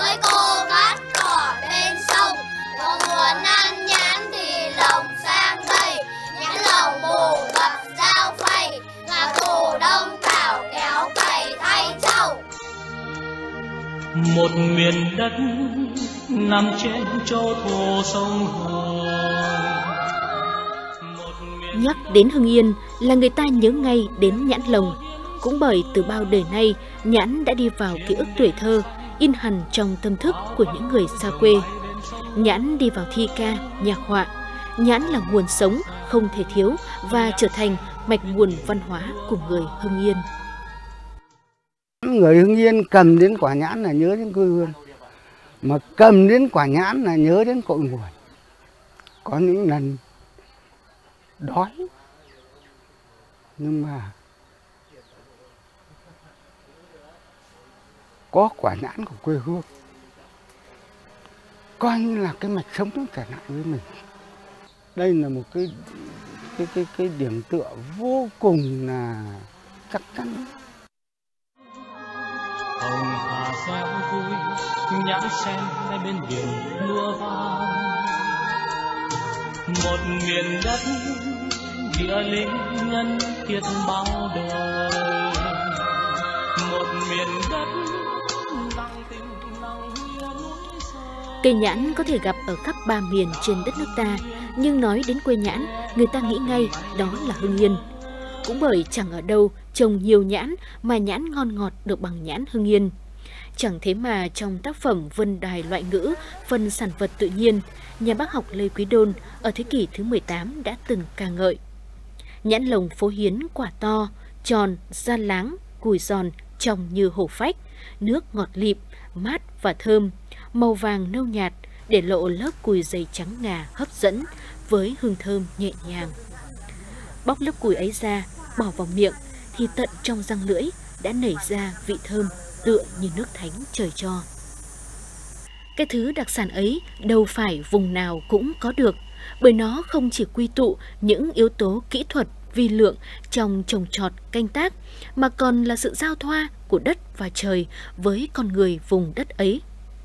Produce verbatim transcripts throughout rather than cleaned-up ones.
với cô cát cỏ bên sông. Có muốn ăn nhãn thì lồng sang đây, nhãn lồng bù gập dao phay, ngà tù đông tảo kéo cày thay trâu. Một miền đất nằm trên châu thổ sông Hồng. Nhắc đến Hưng Yên là người ta nhớ ngay đến nhãn lồng. Cũng bởi từ bao đời nay, nhãn đã đi vào ký ức tuổi thơ, in hằn trong tâm thức của những người xa quê. Nhãn đi vào thi ca, nhạc họa. Nhãn là nguồn sống không thể thiếu và trở thành mạch nguồn văn hóa của người Hưng Yên. Người Hưng Yên cầm đến quả nhãn là nhớ đến quê hương, mà cầm đến quả nhãn là nhớ đến cội nguồn. Có những lần đói, nhưng mà có quả nhãn của quê hương, coi như là cái mạch sống nó trở lại với mình. Đây là một cái cái cái cái điểm tựa vô cùng là chắc chắn. Hồng hà reo vui, nhãn sen hai bên biển lúa vàng. Một miền đất địa linh nhân kiệt bao đời. Một miền đất lặng tình lặng núi sâu. Cây nhãn có thể gặp ở khắp ba miền trên đất nước ta, nhưng nói đến quê nhãn, người ta nghĩ ngay đó là Hưng Yên. Cũng bởi chẳng ở đâu trồng nhiều nhãn mà nhãn ngon ngọt được bằng nhãn Hưng Yên. Chẳng thế mà trong tác phẩm Vân Đài Loại Ngữ, phần sản vật tự nhiên, nhà bác học Lê Quý Đôn ở thế kỷ thứ mười tám đã từng ca ngợi. Nhãn lồng phố Hiến quả to, tròn, da láng, cùi giòn, trong như hổ phách, nước ngọt lịm, mát và thơm, màu vàng nâu nhạt để lộ lớp cùi dày trắng ngà hấp dẫn với hương thơm nhẹ nhàng. Bóc lớp cùi ấy ra, bỏ vào miệng thì tận trong răng lưỡi đã nảy ra vị thơm tựa như nước thánh trời cho. Cái thứ đặc sản ấy đâu phải vùng nào cũng có được, bởi nó không chỉ quy tụ những yếu tố kỹ thuật vi lượng trong trồng trọt canh tác, mà còn là sự giao thoa của đất và trời với con người vùng đất ấy.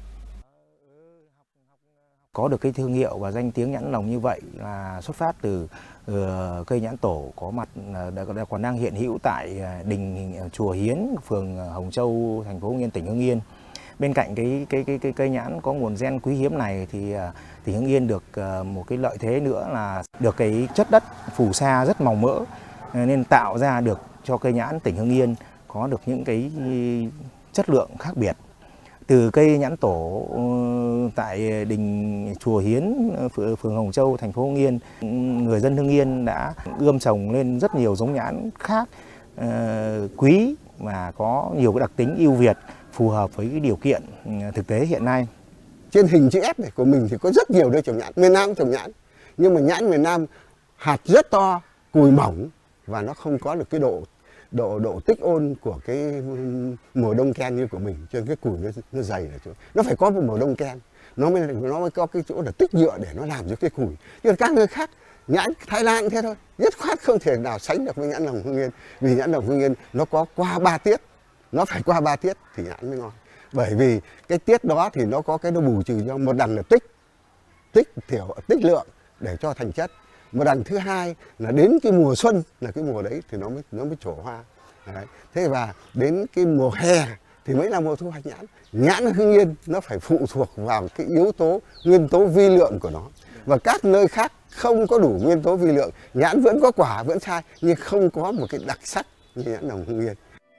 Có được cái thương hiệu và danh tiếng nhãn lồng như vậy là xuất phát từ uh, cây nhãn tổ có mặt uh, còn đang hiện hữu tại uh, đình uh, chùa Hiến, phường uh, Hồng Châu, thành phố Hưng Yên, tỉnh Hưng Yên. Bên cạnh cái cái cái, cái cây nhãn có nguồn gen quý hiếm này thì uh, tỉnh Hưng Yên được uh, một cái lợi thế nữa là được cái chất đất phù sa rất màu mỡ, uh, nên tạo ra được cho cây nhãn tỉnh Hưng Yên có được những cái chất lượng khác biệt. Từ cây nhãn tổ tại đình chùa Hiến, phường Hồng Châu, thành phố Hưng Yên, người dân Hưng Yên đã ươm trồng lên rất nhiều giống nhãn khác uh, quý và có nhiều cái đặc tính ưu việt phù hợp với cái điều kiện thực tế hiện nay. Trên hình chữ S này của mình thì có rất nhiều nơi trồng nhãn, miền Nam trồng nhãn, nhưng mà nhãn miền Nam hạt rất to, cùi mỏng và nó không có được cái độ độ độ tích ôn của cái mùa đông ken như của mình, cho nên cái cùi nó, nó dày là chỗ. Nó phải có một mùa đông ken, nó mới nó mới có cái chỗ là tích nhựa để nó làm cho cái cùi. Nhưng các nơi khác, nhãn Thái Lan cũng thế thôi, dứt khoát không thể nào sánh được với nhãn lồng Hưng Yên, vì nhãn lồng Hưng Yên nó có qua ba tiết, nó phải qua ba tiết thì nhãn mới ngon. Bởi vì cái tiết đó thì nó có cái nó bù trừ cho một đằng là tích, tích thiểu, tích lượng để cho thành chất. Một đằng thứ hai là đến cái mùa xuân là cái mùa đấy thì nó mới nó mới trổ hoa. Đấy. Thế và đến cái mùa hè thì mới là mùa thu hoạch nhãn. Nhãn Hưng Yên nó phải phụ thuộc vào cái yếu tố nguyên tố vi lượng của nó. Và các nơi khác không có đủ nguyên tố vi lượng, nhãn vẫn có quả vẫn sai nhưng không có một cái đặc sắc như nhãn lồng Hưng Yên.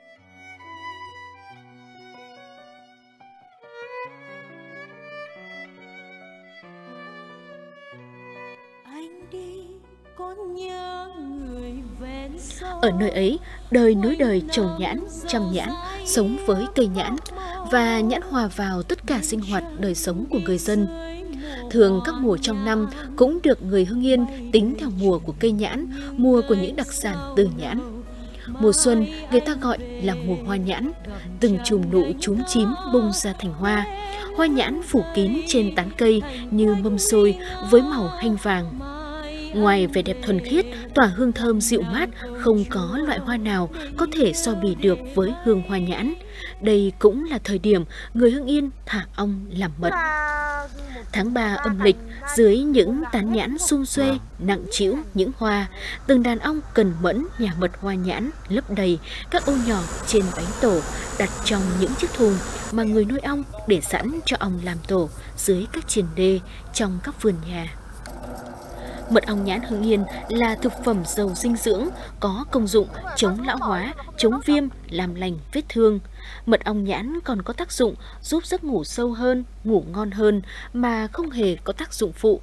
Ở nơi ấy, đời nối đời trồng nhãn, chăm nhãn, sống với cây nhãn và nhãn hòa vào tất cả sinh hoạt đời sống của người dân. Thường các mùa trong năm cũng được người Hưng Yên tính theo mùa của cây nhãn, mùa của những đặc sản từ nhãn. Mùa xuân người ta gọi là mùa hoa nhãn, từng chùm nụ chúm chím bung ra thành hoa. Hoa nhãn phủ kín trên tán cây như mâm xôi với màu hanh vàng. Ngoài vẻ đẹp thuần khiết, tỏa hương thơm dịu mát, không có loại hoa nào có thể so bì được với hương hoa nhãn. Đây cũng là thời điểm người Hưng Yên thả ong làm mật. Tháng ba âm lịch, dưới những tán nhãn sum xuê, nặng trĩu những hoa, từng đàn ong cần mẫn nhà mật hoa nhãn lấp đầy các ô nhỏ trên bánh tổ, đặt trong những chiếc thùng mà người nuôi ong để sẵn cho ong làm tổ dưới các triền đê trong các vườn nhà. Mật ong nhãn Hưng Yên là thực phẩm giàu dinh dưỡng, có công dụng chống lão hóa, chống viêm, làm lành vết thương. Mật ong nhãn còn có tác dụng giúp giấc ngủ sâu hơn, ngủ ngon hơn mà không hề có tác dụng phụ.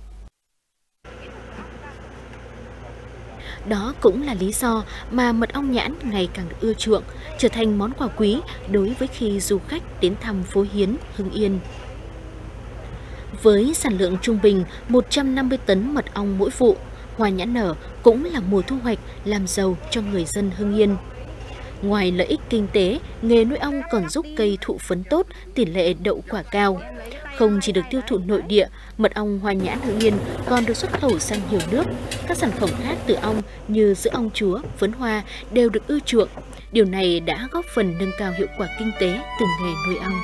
Đó cũng là lý do mà mật ong nhãn ngày càng được ưa chuộng, trở thành món quà quý đối với khi du khách đến thăm phố Hiến, Hưng Yên. Với sản lượng trung bình một trăm năm mươi tấn mật ong mỗi vụ, hoa nhãn nở cũng là mùa thu hoạch làm giàu cho người dân Hưng Yên. Ngoài lợi ích kinh tế, nghề nuôi ong còn giúp cây thụ phấn tốt, tỷ lệ đậu quả cao. Không chỉ được tiêu thụ nội địa, mật ong hoa nhãn Hưng Yên còn được xuất khẩu sang nhiều nước. Các sản phẩm khác từ ong như sữa ong chúa, phấn hoa đều được ưa chuộng. Điều này đã góp phần nâng cao hiệu quả kinh tế từ nghề nuôi ong.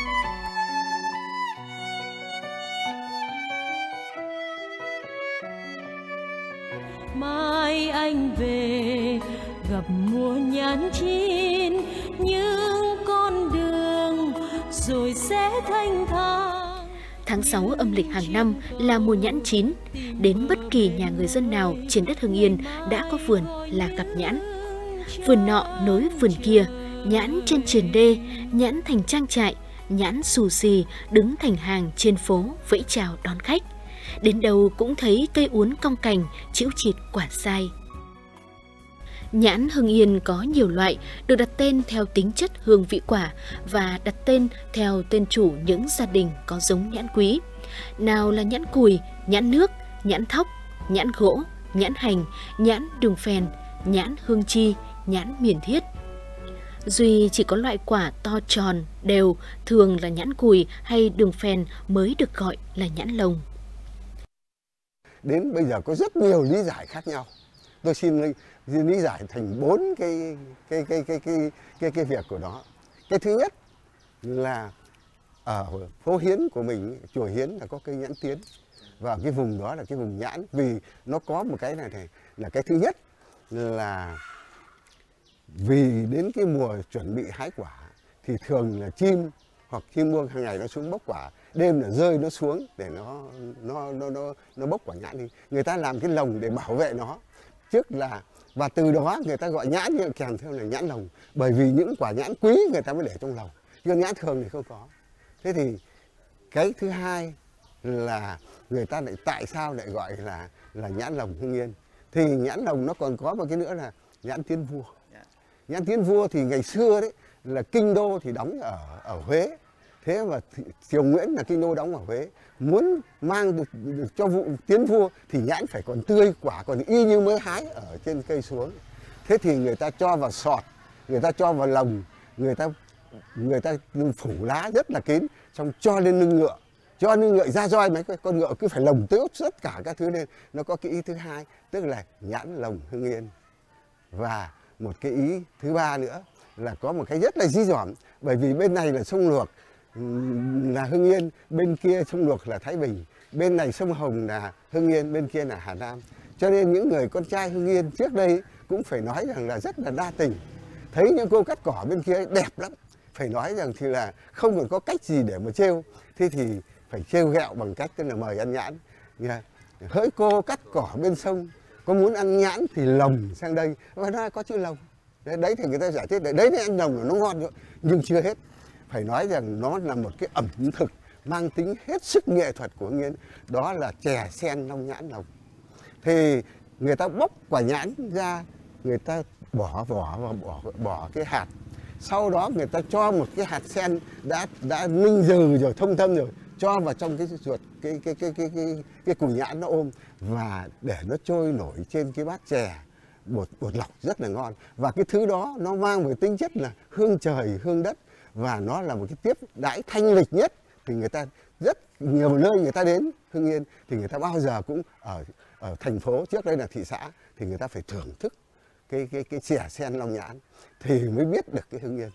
Mai anh về gặp mùa nhãn chín, những con đường rồi sẽ thanh thang. Tháng sáu âm lịch hàng năm là mùa nhãn chín. Đến bất kỳ nhà người dân nào trên đất Hưng Yên đã có vườn là gặp nhãn. Vườn nọ nối vườn kia, nhãn trên triền đê, nhãn thành trang trại, nhãn xù xì đứng thành hàng trên phố vẫy chào đón khách. Đến đâu cũng thấy cây uốn cong cành, chĩu chịt quả sai. Nhãn Hưng Yên có nhiều loại, được đặt tên theo tính chất hương vị quả và đặt tên theo tên chủ những gia đình có giống nhãn quý. Nào là nhãn cùi, nhãn nước, nhãn thóc, nhãn gỗ, nhãn hành, nhãn đường phèn, nhãn hương chi, nhãn miền thiết. Duy chỉ có loại quả to tròn, đều, thường là nhãn cùi hay đường phèn mới được gọi là nhãn lồng. Đến bây giờ có rất nhiều lý giải khác nhau. Tôi xin lý giải thành bốn cái cái cái cái cái cái cái việc của nó. Cái thứ nhất là ở phố Hiến của mình, chùa Hiến là có cây nhãn tiến, và cái vùng đó là cái vùng nhãn, vì nó có một cái này này là cái thứ nhất là vì đến cái mùa chuẩn bị hái quả thì thường là chim hoặc chim muông hàng ngày nó xuống bốc quả, đêm là rơi nó xuống để nó nó nó nó nó bốc quả nhãn đi. Người ta làm cái lồng để bảo vệ nó trước là, và từ đó người ta gọi nhãn như kèm theo là nhãn lồng, bởi vì những quả nhãn quý người ta mới để trong lồng, chứ nhãn thường thì không có. Thế thì cái thứ hai là người ta lại tại sao lại gọi là là nhãn lồng Hưng Yên, thì nhãn lồng nó còn có một cái nữa là nhãn tiến vua. Nhãn tiến vua thì ngày xưa đấy là kinh đô thì đóng ở ở Huế, thế mà triều Nguyễn là kinh đô đóng ở Huế, muốn mang được, được cho vụ tiến vua thì nhãn phải còn tươi, quả còn y như mới hái ở trên cây xuống. Thế thì người ta cho vào sọt, người ta cho vào lồng, người ta người ta phủ lá rất là kín, xong cho lên lưng ngựa, cho lên ngựa ra roi, mấy con ngựa cứ phải lồng tước tất cả các thứ lên. Nó có cái ý thứ hai, tức là nhãn lồng Hưng Yên. Và một cái ý thứ ba nữa là có một cái rất là dí dỏm, bởi vì bên này là sông Luộc là Hưng Yên, bên kia sông Luộc là Thái Bình, bên này sông Hồng là Hưng Yên, bên kia là Hà Nam. Cho nên những người con trai Hưng Yên trước đây cũng phải nói rằng là rất là đa tình. Thấy những cô cắt cỏ bên kia đẹp lắm, phải nói rằng thì là không còn có cách gì để mà trêu, thế thì phải trêu ghẹo bằng cách tức là mời ăn nhãn. Hỡi cô cắt cỏ bên sông, có muốn ăn nhãn thì lồng sang đây, và nó có chữ lồng. Đấy thì người ta giải thích, đấy là ăn lồng nó ngon nữa, nhưng chưa hết. Phải nói rằng nó là một cái ẩm thực mang tính hết sức nghệ thuật của Hưng Yên, đó là chè sen long nhãn lồng. Thì người ta bóc quả nhãn ra, người ta bỏ vỏ và bỏ bỏ cái hạt, sau đó người ta cho một cái hạt sen đã đã ninh dừ rồi, thông thâm rồi, cho vào trong cái ruột cái cái cái cái cái cái củ nhãn nó ôm, và để nó trôi nổi trên cái bát chè bột bột lọc rất là ngon. Và cái thứ đó nó mang một tính chất là hương trời hương đất, và nó là một cái tiếp đãi thanh lịch nhất thì người ta rất nhiều nơi người ta đến Hưng Yên thì người ta bao giờ cũng ở ở thành phố, trước đây là thị xã, thì người ta phải thưởng thức cái cái cái chè sen Long Nhãn thì mới biết được cái Hưng Yên.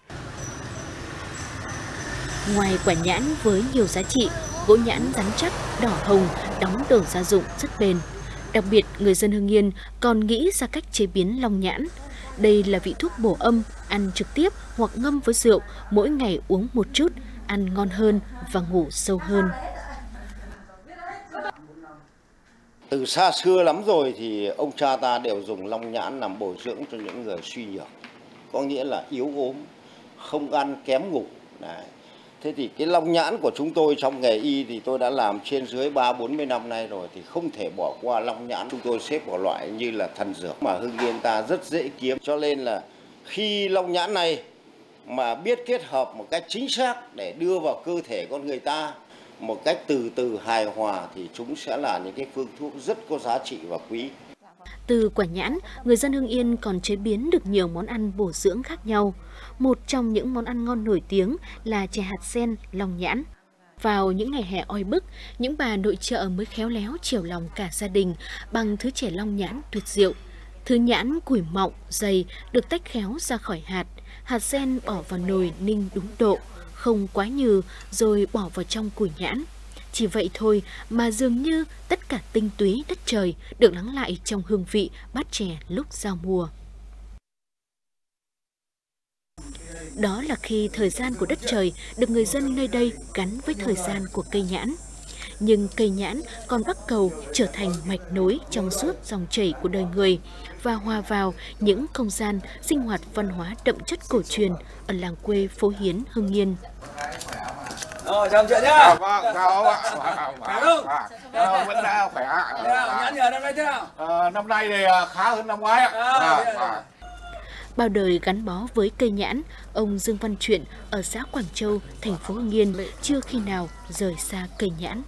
Ngoài quả nhãn với nhiều giá trị, gỗ nhãn rắn chắc, đỏ hồng, đóng đồ gia dụng rất bền. Đặc biệt, người dân Hưng Yên còn nghĩ ra cách chế biến long nhãn. Đây là vị thuốc bổ âm, ăn trực tiếp hoặc ngâm với rượu, mỗi ngày uống một chút, ăn ngon hơn và ngủ sâu hơn. Từ xa xưa lắm rồi thì ông cha ta đều dùng long nhãn làm bồi dưỡng cho những người suy nhược, có nghĩa là yếu ốm, không ăn, kém ngủ. Đấy. Thế thì cái long nhãn của chúng tôi trong nghề y thì tôi đã làm trên dưới ba bốn mươi năm nay rồi, thì không thể bỏ qua long nhãn. Chúng tôi xếp vào loại như là thần dược mà Hưng Yên ta rất dễ kiếm, cho nên là khi long nhãn này mà biết kết hợp một cách chính xác để đưa vào cơ thể con người ta một cách từ từ hài hòa thì chúng sẽ là những cái phương thuốc rất có giá trị và quý. Từ quả nhãn, người dân Hưng Yên còn chế biến được nhiều món ăn bổ dưỡng khác nhau. Một trong những món ăn ngon nổi tiếng là chè hạt sen long nhãn. Vào những ngày hè oi bức, những bà nội trợ mới khéo léo chiều lòng cả gia đình bằng thứ chè long nhãn tuyệt diệu. Thứ nhãn củi mọng, dày được tách khéo ra khỏi hạt. Hạt sen bỏ vào nồi ninh đúng độ, không quá nhừ rồi bỏ vào trong củi nhãn. Chỉ vậy thôi mà dường như tất cả tinh túy đất trời được lắng lại trong hương vị bát chè lúc giao mùa. Đó là khi thời gian của đất trời được người dân nơi đây gắn với thời gian của cây nhãn. Nhưng cây nhãn còn bắt cầu trở thành mạch nối trong suốt dòng chảy của đời người và hòa vào những không gian sinh hoạt văn hóa đậm chất cổ truyền ở làng quê Phố Hiến, Hưng Yên. Rồi, chào chuyện nhá. Vâng, chào ông ạ. Khỏe không? À, vẫn đã khỏe ạ. Nhãn nhờ năm nay thế nào? À, năm nay thì khá hơn năm ngoái ạ. À, à, à. Bao đời gắn bó với cây nhãn, ông Dương Văn Truyện ở xã Quảng Châu, thành phố Hưng Yên chưa khi nào rời xa cây nhãn.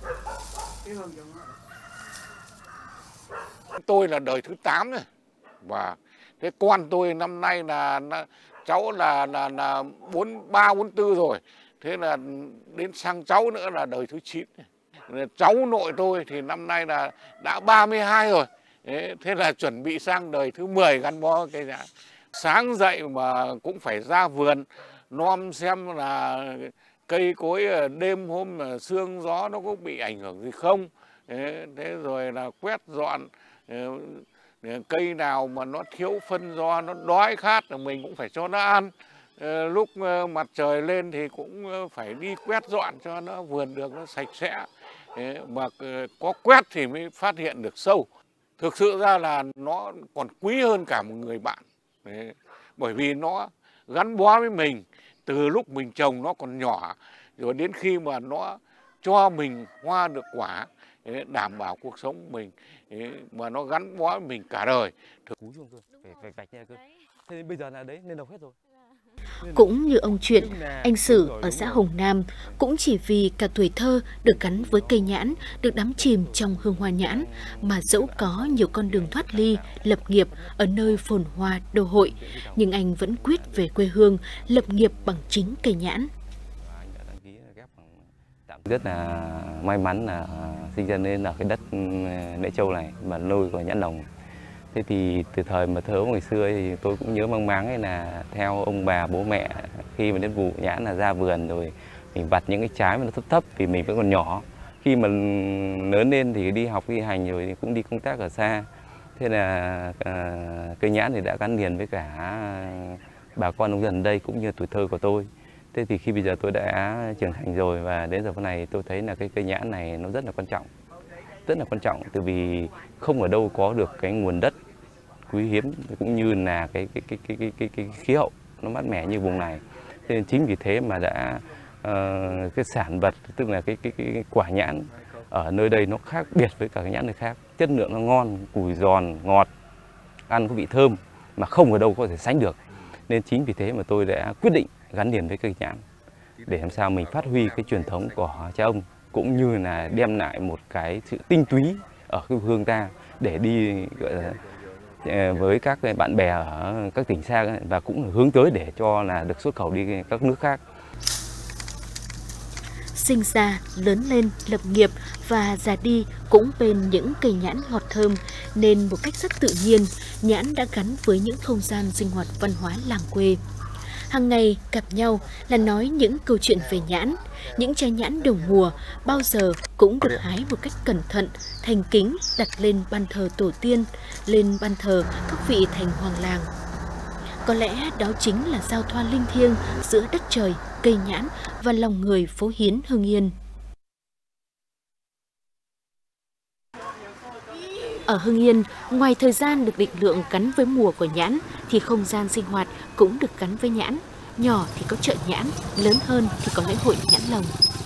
Tôi là đời thứ tám rồi. Và cái con tôi năm nay là, là cháu là là là bốn ba bốn tư rồi. Thế là đến sang cháu nữa là đời thứ chín. Cháu nội tôi thì năm nay là đã ba mươi hai rồi. Thế là chuẩn bị sang đời thứ mười gắn bó cây nhãn. Sáng dậy mà cũng phải ra vườn nom xem là cây cối đêm hôm mà sương gió nó có bị ảnh hưởng gì không. Thế rồi là quét dọn, cây nào mà nó thiếu phân do nó đói khát là mình cũng phải cho nó ăn. Lúc mặt trời lên thì cũng phải đi quét dọn cho nó vườn được nó sạch sẽ. Mà có quét thì mới phát hiện được sâu. Thực sự ra là nó còn quý hơn cả một người bạn. Đấy. Bởi vì nó gắn bó với mình từ lúc mình trồng nó còn nhỏ, rồi đến khi mà nó cho mình hoa được quả, đảm bảo cuộc sống mình, mà nó gắn bó với mình cả đời. Thế bây giờ là đấy nên độc hết rồi. Cũng như ông Truyện, anh Sử ở xã Hồng Nam cũng chỉ vì cả tuổi thơ được gắn với cây nhãn, được đắm chìm trong hương hoa nhãn, mà dẫu có nhiều con đường thoát ly, lập nghiệp ở nơi phồn hoa đô hội, nhưng anh vẫn quyết về quê hương, lập nghiệp bằng chính cây nhãn. Rất là may mắn là sinh ra lên ở cái đất Lễ Châu này mà nuôi của nhãn lồng. Thế thì từ thời mà thơ ngày xưa thì tôi cũng nhớ mang máng ấy là theo ông bà bố mẹ khi mà đến vụ nhãn là ra vườn rồi mình vặt những cái trái mà nó thấp thấp vì mình vẫn còn nhỏ. Khi mà lớn lên thì đi học đi hành rồi thì cũng đi công tác ở xa. Thế là à, cây nhãn thì đã gắn liền với cả bà con nông dân đây cũng như tuổi thơ của tôi. Thế thì khi bây giờ tôi đã trưởng thành rồi và đến giờ phút này tôi thấy là cái cây nhãn này nó rất là quan trọng. Rất là quan trọng từ vì không ở đâu có được cái nguồn đất quý hiếm cũng như là cái cái cái cái cái cái, cái khí hậu nó mát mẻ như vùng này. Thế nên chính vì thế mà đã uh, cái sản vật tức là cái, cái cái cái quả nhãn ở nơi đây nó khác biệt với cả cái nhãn nơi khác. Chất lượng nó ngon, cùi giòn, ngọt, ăn có vị thơm mà không ở đâu có thể sánh được. Nên chính vì thế mà tôi đã quyết định gắn liền với cây nhãn để làm sao mình phát huy cái truyền thống của cha ông cũng như là đem lại một cái sự tinh túy ở cái hương ta để đi gọi là với các bạn bè ở các tỉnh xa và cũng hướng tới để cho là được xuất khẩu đi các nước khác. sinh ra, lớn lên, lập nghiệp và già đi cũng bên những cây nhãn ngọt thơm, nên một cách rất tự nhiên, nhãn đã gắn với những không gian sinh hoạt văn hóa làng quê. Hàng ngày gặp nhau là nói những câu chuyện về nhãn. Những trái nhãn đầu mùa bao giờ cũng được hái một cách cẩn thận, thành kính đặt lên ban thờ tổ tiên, lên ban thờ các vị thành hoàng làng. Có lẽ đó chính là giao thoa linh thiêng giữa đất trời, cây nhãn và lòng người phố Hiến Hưng Yên. Ở Hưng Yên, ngoài thời gian được định lượng gắn với mùa của nhãn, thì không gian sinh hoạt cũng được gắn với nhãn. Nhỏ thì có chợ nhãn, lớn hơn thì có lễ hội nhãn lồng.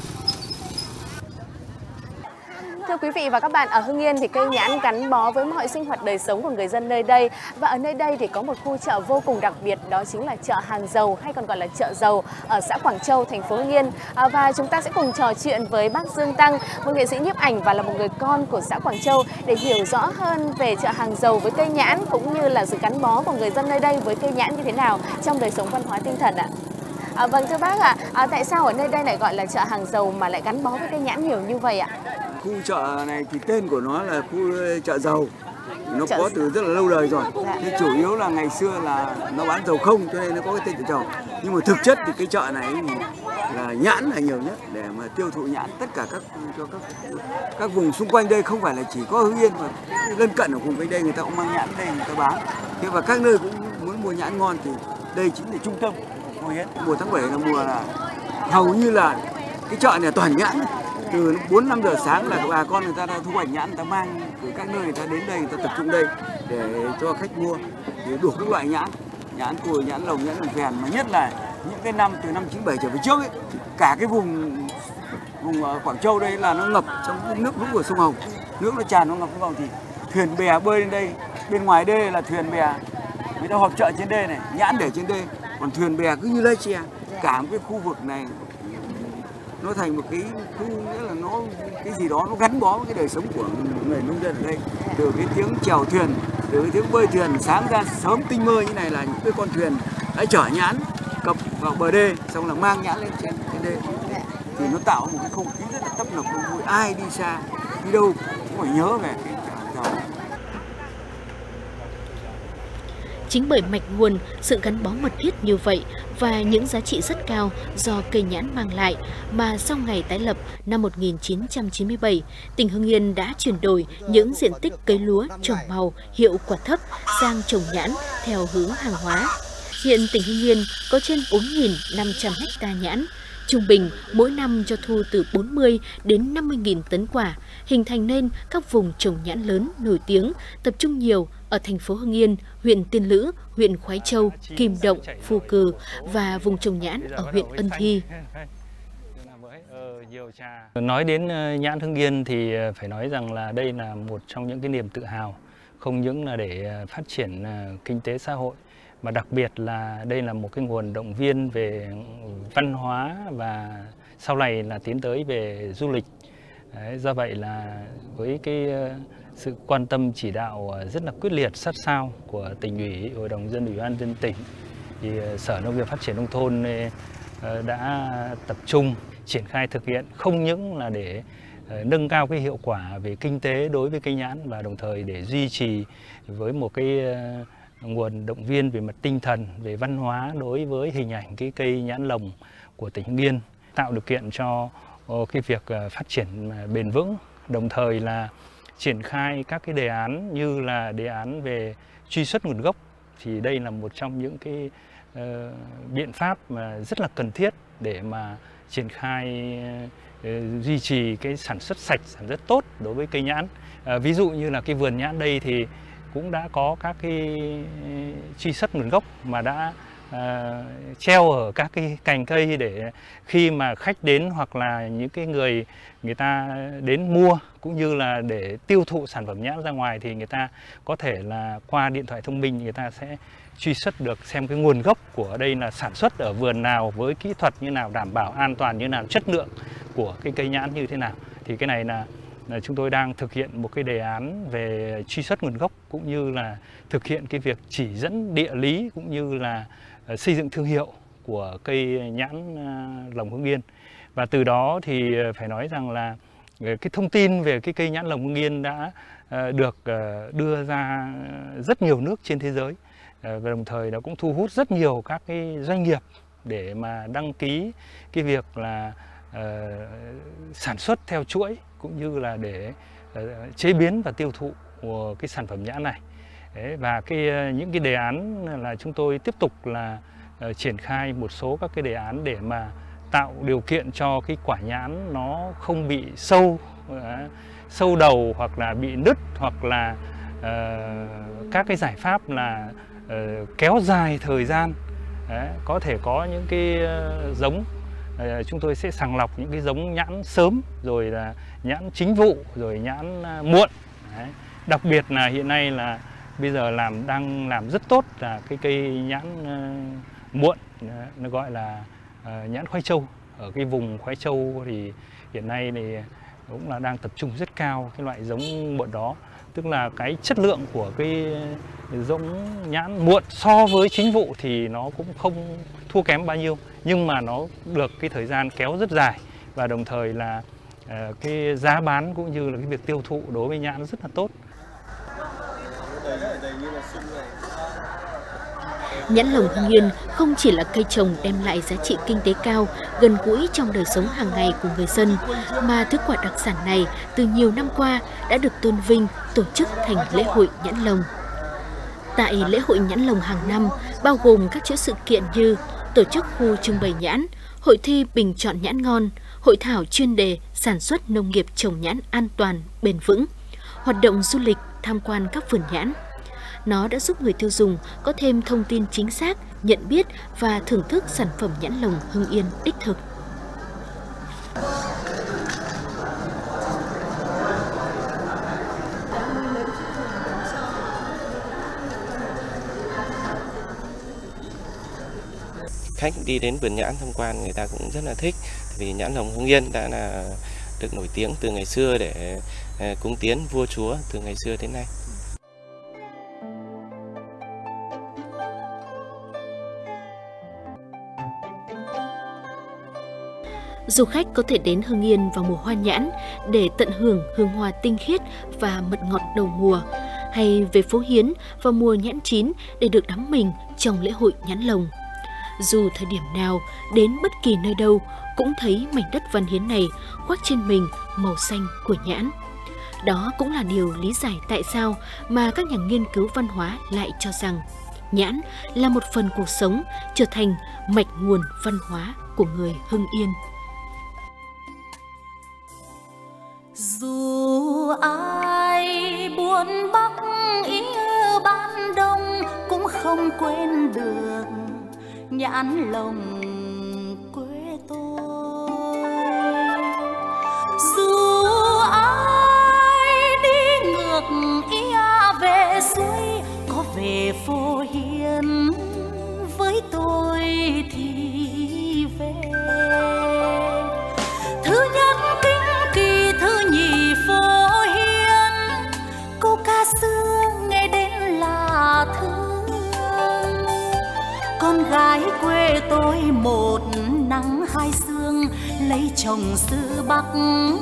Thưa quý vị và các bạn, ở Hưng Yên thì cây nhãn gắn bó với mọi sinh hoạt đời sống của người dân nơi đây. Và ở nơi đây thì có một khu chợ vô cùng đặc biệt, đó chính là chợ Hàng Dầu hay còn gọi là chợ Dầu ở xã Quảng Châu, thành phố Hưng Yên. À, và chúng ta sẽ cùng trò chuyện với bác Dương Tăng, một nghệ sĩ nhiếp ảnh và là một người con của xã Quảng Châu, để hiểu rõ hơn về chợ Hàng Dầu với cây nhãn, cũng như là sự gắn bó của người dân nơi đây với cây nhãn như thế nào trong đời sống văn hóa tinh thần ạ. À, vâng thưa bác ạ, à, tại sao ở nơi đây lại gọi là chợ Hàng Dầu mà lại gắn bó với cây nhãn nhiều như vậy ạ? Khu chợ này thì tên của nó là khu chợ dầu, nó chợ... có từ rất là lâu đời rồi. Dạ. Thế chủ yếu là ngày xưa là nó bán dầu không, cho nên nó có cái tên chợ dầu. Nhưng mà thực chất thì cái chợ này thì là nhãn là nhiều nhất, để mà tiêu thụ nhãn tất cả các cho các các vùng xung quanh đây, không phải là chỉ có Hưng Yên mà lân cận ở vùng quanh đây người ta cũng mang nhãn đây người ta bán. Thế và các nơi cũng muốn mua nhãn ngon thì đây chính là trung tâm của Hiến. Mùa tháng bảy là mùa là hầu như là cái chợ này toàn nhãn. Từ bốn năm giờ sáng là bà con người ta đã thu hoạch nhãn, người ta mang từ các nơi người ta đến đây, người ta tập trung đây để cho khách mua, để đủ các loại nhãn, nhãn cùi, nhãn lồng, nhãn lồng phèn, mà nhất là những cái năm từ năm chín bảy trở về trước ấy, cả cái vùng vùng Quảng Châu đây là nó ngập trong nước lũ của sông Hồng, nước nó tràn nó ngập vào thì thuyền bè bơi lên đây, bên ngoài đây là thuyền bè, người ta họp chợ trên đây này, nhãn để trên đây, còn thuyền bè cứ như lái xe, cả một cái khu vực này nó thành một cái khu, nghĩa là nó cái gì đó nó gắn bó với cái đời sống của người nông dân ở đây, từ cái tiếng chèo thuyền, từ cái tiếng bơi thuyền, sáng ra sớm tinh mơ như này là những cái con thuyền đã chở nhãn cập vào bờ đê, xong là mang nhãn lên trên trên đê, thì nó tạo một cái không khí rất là tấp nập đông vui, ai đi xa đi đâu cũng phải nhớ về cái chợ dầu. Chính bởi mạch nguồn, sự gắn bó mật thiết như vậy và những giá trị rất cao do cây nhãn mang lại mà sau ngày tái lập năm một nghìn chín trăm chín mươi bảy, tỉnh Hưng Yên đã chuyển đổi những diện tích cấy lúa trồng màu hiệu quả thấp sang trồng nhãn theo hướng hàng hóa. Hiện tỉnh Hưng Yên có trên bốn nghìn năm trăm ha nhãn. Trung bình mỗi năm cho thu từ bốn mươi đến năm mươi nghìn tấn quả, hình thành nên các vùng trồng nhãn lớn nổi tiếng, tập trung nhiều ở thành phố Hưng Yên, huyện Tiên Lữ, huyện Khoái Châu, Kim Động, Phù Cừ và vùng trồng nhãn ở huyện Ân Thi. Nói đến nhãn Hưng Yên thì phải nói rằng là đây là một trong những cái niềm tự hào, không những là để phát triển kinh tế xã hội, mà đặc biệt là đây là một cái nguồn động viên về văn hóa và sau này là tiến tới về du lịch. Đấy, do vậy là với cái sự quan tâm chỉ đạo rất là quyết liệt sát sao của tỉnh ủy, hội đồng dân ủy ban dân tỉnh, thì Sở Nông nghiệp Phát triển Nông thôn đã tập trung triển khai thực hiện không những là để nâng cao cái hiệu quả về kinh tế đối với cây nhãn, và đồng thời để duy trì với một cái nguồn động viên về mặt tinh thần, về văn hóa đối với hình ảnh cái cây nhãn lồng của tỉnh Hưng Yên, tạo điều kiện cho cái việc phát triển bền vững, đồng thời là triển khai các cái đề án như là đề án về truy xuất nguồn gốc, thì đây là một trong những cái uh, biện pháp mà rất là cần thiết để mà triển khai uh, duy trì cái sản xuất sạch, sản xuất tốt đối với cây nhãn. Uh, ví dụ như là cái vườn nhãn đây thì cũng đã có các cái truy xuất nguồn gốc mà đã uh, treo ở các cái cành cây để khi mà khách đến hoặc là những cái người người ta đến mua cũng như là để tiêu thụ sản phẩm nhãn ra ngoài thì người ta có thể là qua điện thoại thông minh người ta sẽ truy xuất được xem cái nguồn gốc của ở đây là sản xuất ở vườn nào, với kỹ thuật như nào, đảm bảo an toàn như nào, chất lượng của cái cây nhãn như thế nào. Thì cái này là là chúng tôi đang thực hiện một cái đề án về truy xuất nguồn gốc cũng như là thực hiện cái việc chỉ dẫn địa lý cũng như là xây dựng thương hiệu của cây nhãn lồng Hưng Yên. Và từ đó thì phải nói rằng là cái thông tin về cái cây nhãn lồng Hưng Yên đã được đưa ra rất nhiều nước trên thế giới, và đồng thời nó cũng thu hút rất nhiều các cái doanh nghiệp để mà đăng ký cái việc là uh, sản xuất theo chuỗi, cũng như là để uh, chế biến và tiêu thụ của cái sản phẩm nhãn này. Đấy, và cái những cái đề án là chúng tôi tiếp tục là uh, triển khai một số các cái đề án để mà tạo điều kiện cho cái quả nhãn nó không bị sâu, uh, sâu đầu hoặc là bị nứt, hoặc là uh, các cái giải pháp là uh, kéo dài thời gian. Đấy, có thể có những cái uh, giống uh, chúng tôi sẽ sàng lọc những cái giống nhãn sớm, rồi là nhãn chính vụ, rồi nhãn uh, muộn. Đấy. Đặc biệt là hiện nay là bây giờ làm đang làm rất tốt là cái cây nhãn uh, muộn, uh, nó gọi là uh, nhãn khoai châu. Ở cái vùng khoai châu thì hiện nay thì cũng là đang tập trung rất cao cái loại giống muộn đó, tức là cái chất lượng của cái giống nhãn muộn so với chính vụ thì nó cũng không thua kém bao nhiêu, nhưng mà nó được cái thời gian kéo rất dài, và đồng thời là uh, cái giá bán cũng như là cái việc tiêu thụ đối với nhãn rất là tốt. Nhãn lồng Hưng Yên không chỉ là cây trồng đem lại giá trị kinh tế cao, gần gũi trong đời sống hàng ngày của người dân, mà thứ quả đặc sản này từ nhiều năm qua đã được tôn vinh, tổ chức thành lễ hội nhãn lồng. Tại lễ hội nhãn lồng hàng năm, bao gồm các chuỗi sự kiện như tổ chức khu trưng bày nhãn, hội thi bình chọn nhãn ngon, hội thảo chuyên đề sản xuất nông nghiệp trồng nhãn an toàn, bền vững, hoạt động du lịch, tham quan các vườn nhãn. Nó đã giúp người tiêu dùng có thêm thông tin chính xác, nhận biết và thưởng thức sản phẩm nhãn lồng Hưng Yên đích thực. Khách đi đến vườn nhãn tham quan người ta cũng rất là thích, vì nhãn lồng Hưng Yên đã là được nổi tiếng từ ngày xưa để cúng tiến vua chúa từ ngày xưa đến nay. Du khách có thể đến Hưng Yên vào mùa hoa nhãn để tận hưởng hương hoa tinh khiết và mật ngọt đầu mùa, hay về phố Hiến vào mùa nhãn chín để được đắm mình trong lễ hội nhãn lồng. Dù thời điểm nào, đến bất kỳ nơi đâu cũng thấy mảnh đất Văn Hiến này khoác trên mình màu xanh của nhãn. Đó cũng là điều lý giải tại sao mà các nhà nghiên cứu văn hóa lại cho rằng nhãn là một phần cuộc sống, trở thành mạch nguồn văn hóa của người Hưng Yên. Dù ai buồn Bắc yêu Ban Đông cũng không quên được nhãn lồng quê tôi. Dù ai đi ngược ia về xuôi, có về phố Hiến với tôi thì về. Thứ nhất Kinh Kỳ, thứ nhì phố Hiến, câu ca xưa nghe đến là thương. Con gái quê tôi một nắng hai sương, lấy chồng xứ Bắc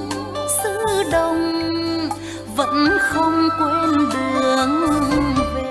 xứ Đông, vẫn không quên đường về.